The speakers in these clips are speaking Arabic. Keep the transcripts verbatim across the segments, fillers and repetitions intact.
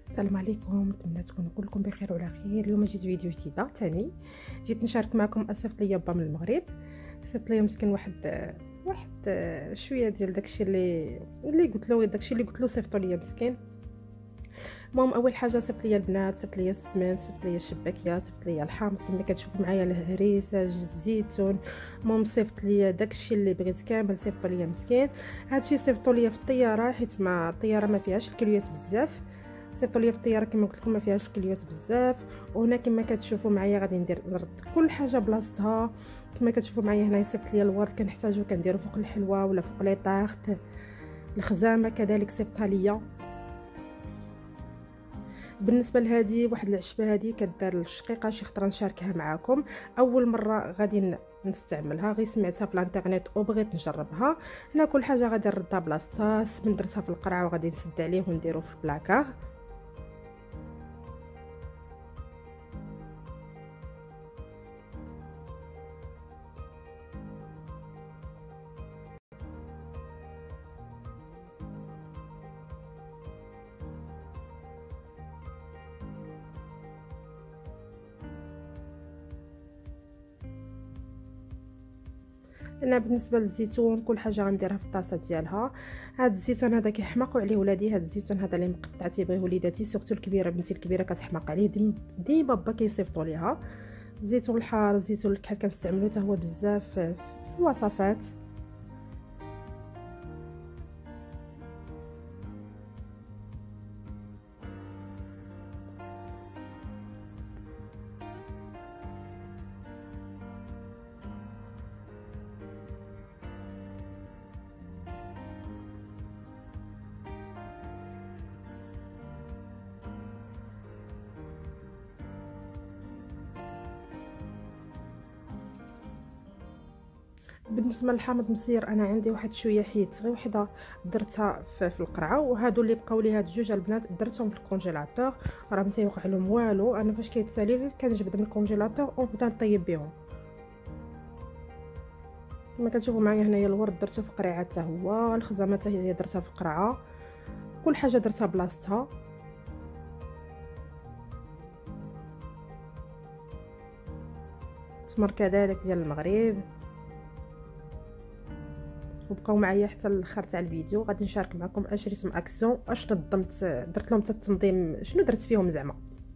السلام عليكم، نتمنى تكونوا كلكم بخير وعلى خير. اليوم جيت فيديو جديده تاني، جيت نشارك معكم. صيفط ليا با من المغرب، صيفط ليا مسكن واحد واحد شويه ديال داكشي اللي اللي قلت له داكشي اللي قلت له صيفطوا ليا مسكين. المهم اول حاجه صيفط ليا البنات، صيفط ليا السمنت، صيفط ليا الشباكيه، صيفط ليا الحامض كما كتشوفوا معايا، الهريسه، الزيتون. المهم صيفط ليا داكشي اللي بغيت كامل، صيفطوا ليا مسكين. هادشي صيفطوا ليا في الطياره، حيت ما الطياره ما فيهاش الكليات بزاف. صيفطوا ليا في الطياره كما قلت لكم ما فيهاش الكليات بزاف. وهنا كما كتشوفوا معايا غادي ندير نرد كل حاجه بلاصتها. كما كتشوفوا معايا هنا صيفط ليا الورد، كنحتاجو كنديرو فوق الحلوه ولا فوق لي طاخت. الخزامه كذلك صيفطها ليا. بالنسبه لهذه واحد العشبه هذه كدار الشقيقه، شي خطره نشاركها معكم. اول مره غادي نستعملها، غير سمعتها في الانترنت وبغيت نجربها. هنا كل حاجه غادي نردها بلاصتها. السمن درتها في القرعه وغادي نسد عليه ونديرو في البلاكار. انا بالنسبه للزيتون كل حاجه غنديرها في الطاسه ديالها. هاد الزيتون هذا كيحماقوا عليه ولادي، هاد الزيتون هذا اللي مقطع تيبغيه وليداتي، سورتو الكبيره بنتي الكبيره كتحماق عليه، ديما با كيصيفطوا ليها. الزيتون الحار، الزيتون الكحل كنستعملو حتى هو بزاف في الوصفات. بالنسبه للحامض مسير انا عندي واحد شويه حيت غير وحده درتها في, في القرعه، وهادو اللي بقاو لي هاد جوج البنات درتهم في الكونجيلاتور، راه ما تيوقع لهم والو. انا فاش كيتسالي كنجبد من الكونجيلاتور ونبدا نطيب بهم. كما كتشوفوا معايا هنايا الورد درته في قرعه حتى هو، الخزامه حتى هي درتها في قرعه، كل حاجه درتها بلاصتها. التمر كذلك ديال المغرب. وبقاو معايا حتى الاخر تاع الفيديو، غادي نشارك معكم اش ريت اكسيون، اش نظمت درت لهم حتى التنظيم، شنو درت فيهم زعما.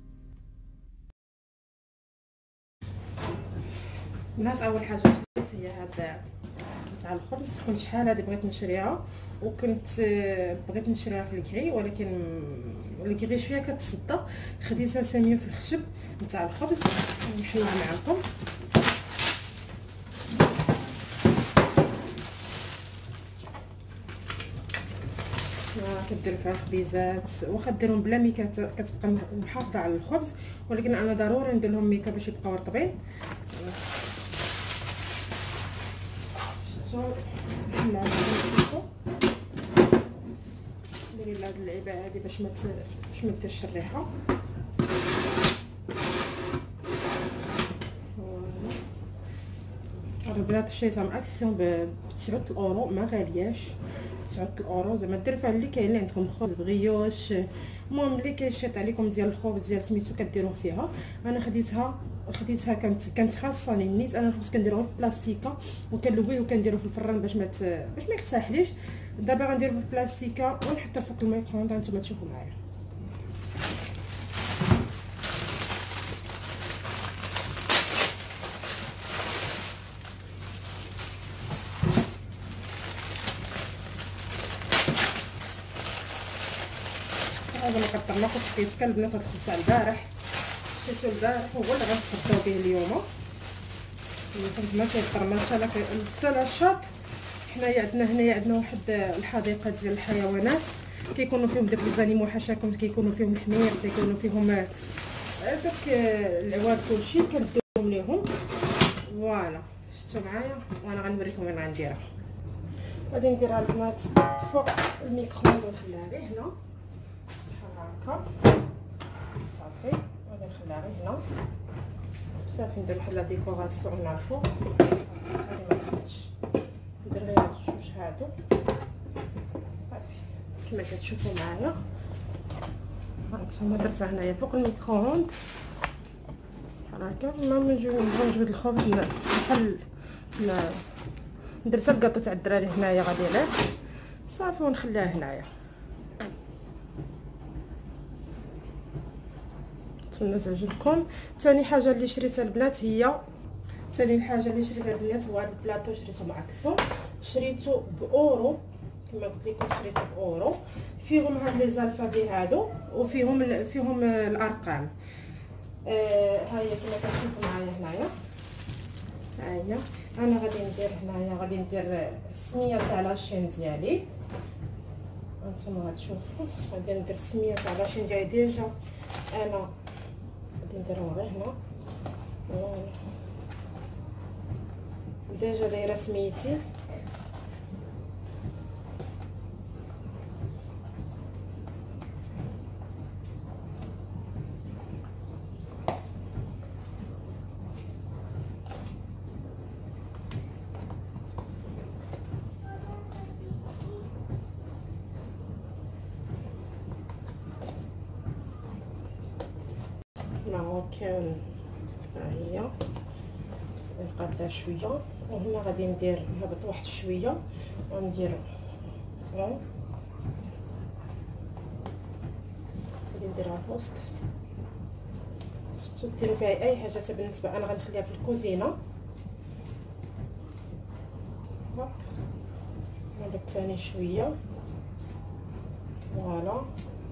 الناس اول حاجه شريت هي هذا تاع الخبز، كنت شحال هذه بغيت نشريها، وكنت بغيت نشريها في الكري، ولكن الكري شويه كتصدى. خديتها ساميه في الخشب نتاع الخبز، نحلها معكم. كدير فيها خبيزات، واخا ديرهم بلا ميكا كتبقى محافظه على الخبز، ولكن انا ضروري ندير لهم ميكا باش يبقاو رطبين. شفتوا لا ندير لهاد اللعيبه هادي باش ما باش ما ديرش الريحه. هاد البنات شريتها من اكسيون ب تسعة اورو، ما غالياش، تسعة اورو زعما ديروا فيها اللي كاين. اللي عندكم خبز بغيوش، المهم اللي كيشيط عليكم ديال الخبز ديال سميتو كديروه فيها. انا خديتها خديتها كانت كانت خاصاني نيت. انا الخبز كنديروه في بلاستيكه وكنلويه وكنديروه في الفران باش ما باش ما يقتاحليش. دابا غنديروه في بلاستيكه ونحطه فوق الميكرووند هانتوما تشوفوا معايا. هذا ما كطرناقش كيتكل البنات. هاد الخبز البارح شريتو البارح هو اللي غنتغداو به اليوم. الخبز ما كيطرماش، انا حتى العشاط. حنايا عندنا هنايا عندنا واحد الحديقه ديال الحيوانات كيكونوا فيهم داك ليزانيمو حاشاكم، كيكونوا فيهم الحمير، تيكونوا فيهم داك العواد كلشي كنديرهم ليهم. فوالا شفتوا معايا، وانا غنوريكم انا غنديرها. غادي نديرها البنات فوق الميكرووند ونخليها غير هنا بحال هكا صافي. غادي نخليها غير هنا صافي، ندير بحال لا ديكوراسيون من الفوق. هادي ما دخلتش، ندير غير هاد الجوج هادو صافي كما كتشوفوا معايا. هانتوما درتها هنايا فوق الميكرووند بحال هكا. المهم نجيو نجبد الخبز بحال ندير حتى الكاطو تاع الدراري هنايا غادي له صافي ونخليها هنايا. نتمنى تعجبكم. ثاني حاجه اللي شريتها البنات هي ثاني حاجه اللي شريتها البنات هو هذا البلاطو. شريته مع اكسون، شريته باورو كما قلت لكم، شريته باورو. فيهم هاد لي زالفابي هادو وفيهم فيهم الارقام. آه ها هي كما كتشوفوا معايا هنايا. ها هي انا غادي ندير هنايا غادي ندير السميه تاع لاشين ديالي. هانتوما غتشوفوا غادي ندير السميه تاع لاشين ديالي. ديجا انا غادي نديرهم غير هنا. فوالا ديجا دايره سميتي. ماروكان ها هي نقادها شويه، وهنا غادي ندير نهبط واحد شويه وندير غادي نديرها الوسط. شفتوا ديروا فيها اي حاجه. بالنسبه انا غنخليها في الكوزينه. نهبط ثاني شويه. فوالا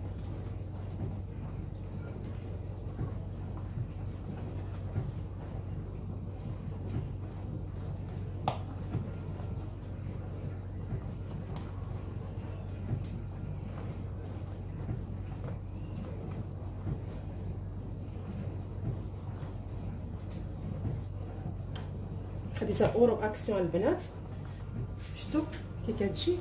خديتها اورو اكسيون البنات. شفتوا كي كتجي.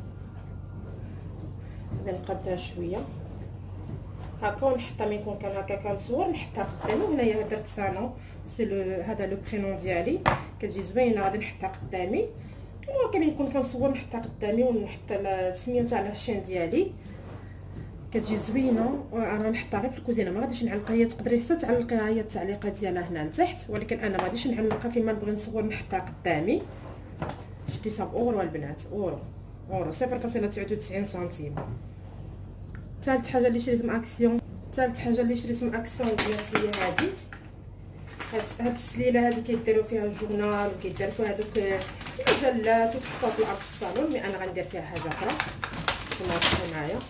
غادي نقادها شويه هكا ونحطها من يكون كان هكا كنصور نحطها قدامي. وهنايا درت سانو سي لو هذا لو برينون ديالي كتجي زوينه. غادي نحطها قدامي وكما يكون كنصور نحطها قدامي ونحط السميه تاع لاشين ديالي كتجي زوينه. انا غنحطها غير في الكوزينه ما غاديش نعلقها. هي تقدري حتى تعلقيها هي التعليقه ديالها هنا لتحت، ولكن انا ما غاديش نعلقها. فيما نبغي نصور نحطها قدامي. شريتها باورو البنات، اورو اورو صفر فاصلة تسعة وتسعين سنتيم. ثالث حاجه اللي شريت من اكسيون ثالث حاجه اللي شريت من اكسيون البنات هي هذه. هاد السليله هذه كيديروا فيها الجورنال وكيديروا فيها هذوك المجلات وتحطوها في الارض في الصالون. مي انا غندير فيها حاجه اخرى كما تشوفوا معايا.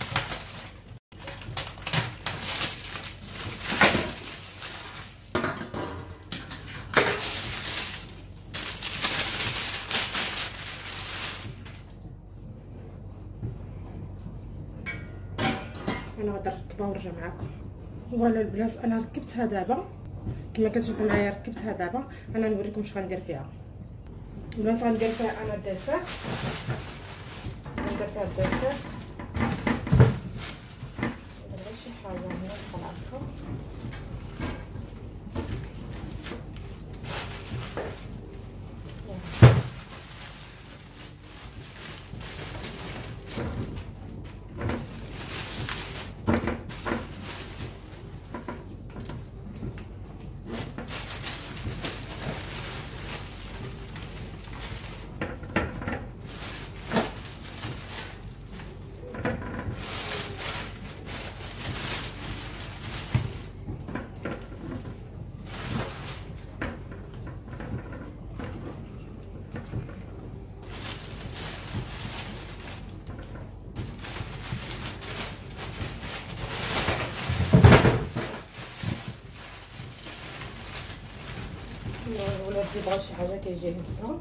انا غادي نركبها ونرجع معكم. فوالا البنات انا ركبتها دابا كما كتشوفوا معايا. ركبتها دابا انا نوريكم اش غندير فيها البنات. غندير فيها انا الدسر. غندير فيها الدسر. ندير شي حاجه هنا نطلعها. ولادي بغا شي حاجه كيجي يهزها.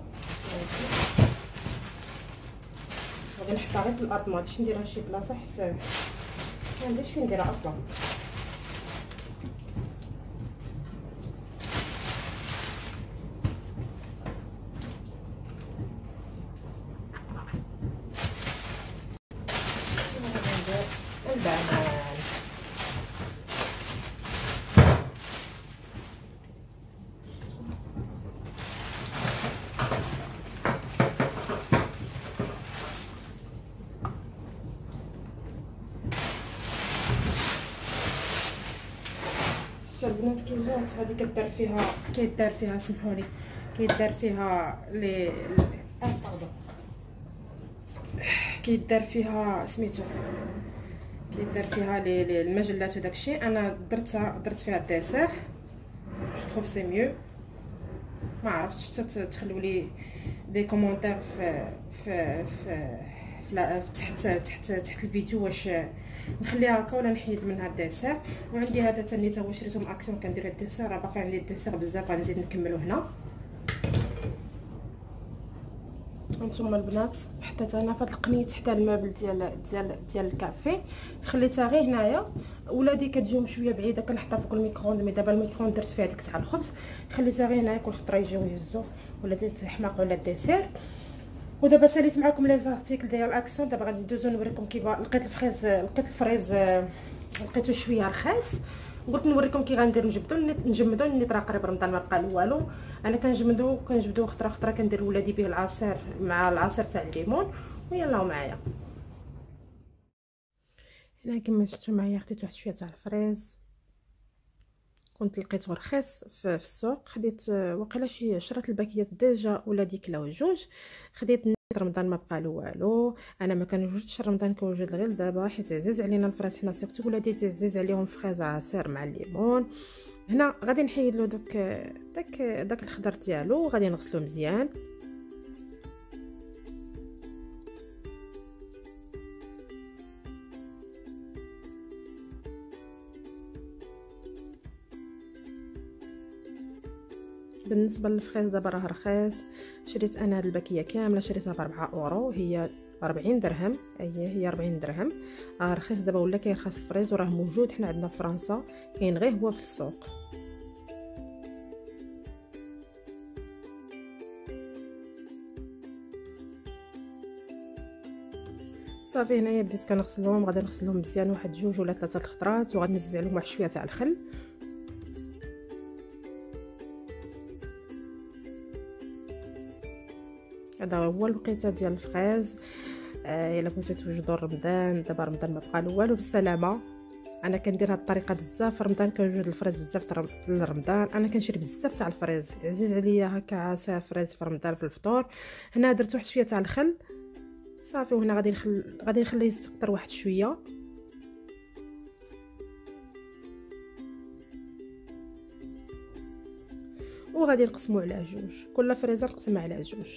غادي نحطها غير في الارض، ما غاديش نديرها شي بلاصه حيت ما عنديش فين نديرها اصلا. شفتوا البنات كي جات هذه كدار فيها كيدار فيها سمحوا لي كيدار فيها لي اه باردون كيدار فيها سميتو كيدار فيها لي لي المجلات وداكشي. انا درتها درت فيها الديسير جو تروف سي ميو. ما عرفتش تخلوا لي دي كومونتير في في في, في تحت تحت تحت الفيديو واش نخليها هكا ولا نحيد منها الديسير. وعندي هذا تاني تا هو شريته من اكسيون كندير الديسير، راه باقي عندي الديسير بزاف غنزيد نكملو هنا. هانتوما البنات حطيت انا فهاد القنيت حتى المابل ديال ديال ديال الكافي، خليتها غير هنايا. ولادي كتجيهم شويه بعيده كنحطها فوق الميكرووند، مي دابا الميكرووند درت فيها ديك تاع الخبز خليتها غير هنايا كل خطره يجيو يهزوه ولا ديت حماق ولا الديسير. ودابا ساليت معكم لي زارتيكل ديال اكسيون. دابا غادي ندوزو نوريكم كيف لقيت الفريز لقيت الفريز لقيتو شويه رخيص، قلت نوريكم كي غندير نجبدو نجمدو نيت راه قريب رمضان ما بقى والو. انا كنجمدو كنجبدو خطره خطره كندير ولادي به العصير مع العصير تاع الليمون. ويلا معايا هنا كما شفتوا معايا خديت واحد شويه تاع الفريز كنت لقيته رخيص في السوق. خديت وقيلا شي عشرة الباكيات ديجا ولادي كلاو جوج. خديت رمضان ما بقى له والو. انا ما كنوجدش رمضان كنوجد غير دابا حيت عزيز علينا الفريز حنا سيرتو ولادي تعزيز عليهم فريز عصير مع الليمون. هنا غادي نحيد له داك داك داك الخضر ديالو وغادي نغسلو مزيان. بالنسبه للفريز دابا راه رخيص. شريت انا هاد الباكيه كامله شريتها ب أربعة اورو، هي أربعين درهم. اييه هي أربعين درهم. آه رخيص دابا ولا كيرخص الفريز وراه موجود حنا عندنا في فرنسا، كاين غير هو في السوق. صافي هنايا بديت كنغسلهم. غادي نغسلهم مزيان واحد جوج ولا ثلاثه الخطرات وغادي نزيد عليهم واحد شويه تاع الخل. هذا هو الوقيته ديال الفريز. آه الا بغيتو توجدوا رمضان دابا رمضان ما بقى له والو بالسلامه. انا كندير هاد الطريقه بزاف في رمضان كنوجد الفريز بزاف في رمضان. انا كنشري بزاف تاع الفريز عزيز عليا هكا عصير فريز في رمضان في الفطور. هنا درت واحد شويه تاع الخل صافي. وهنا غادي نخل غادي نخليه يستقطر واحد شويه. وغادي نقسمو على جوج، كل فريزه نقسمها على جوج.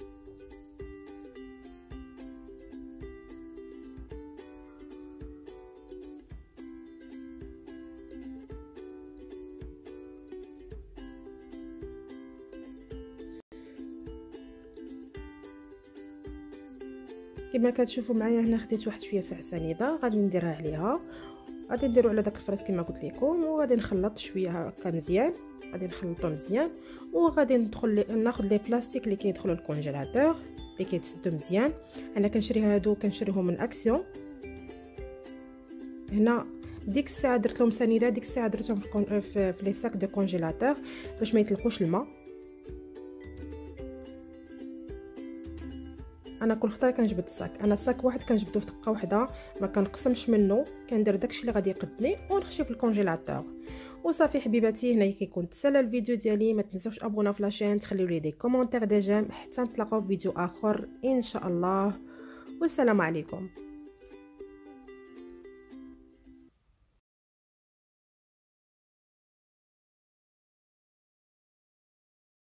كما كتشوفوا معايا هنا خديت واحد شويه سعسانيده غادي نديرها عليها. غادي نديرو على داك الفريز كما قلت لكم وغادي نخلط شويه هكا مزيان. غادي نخلطو مزيان وغادي ندخل ناخذ لي بلاستيك اللي كيدخلوا الكونجيلاتور اللي كيتسدوا مزيان. انا كنشري هادو كنشريهم من اكسيون. هنا ديك الساعه درت لهم سنيده، ديك الساعه درتهم في في, في لي ساك دو كونجيلاتور باش ما يطلقوش الماء. انا كل خطره كنجبد الساك، انا الساك واحد كنجبدو في دقه واحده ما كنقسمش منه، كندير داكشي اللي غادي يقدني ونخشي في الكونجيلاتور. وصافي حبيباتي هنا كيكون تسالى الفيديو ديالي. ما تنساوش ابونا في لاشين، تخليو لي دي كومونتير دي جيم حتى نتلاقاو في فيديو اخر ان شاء الله. والسلام عليكم.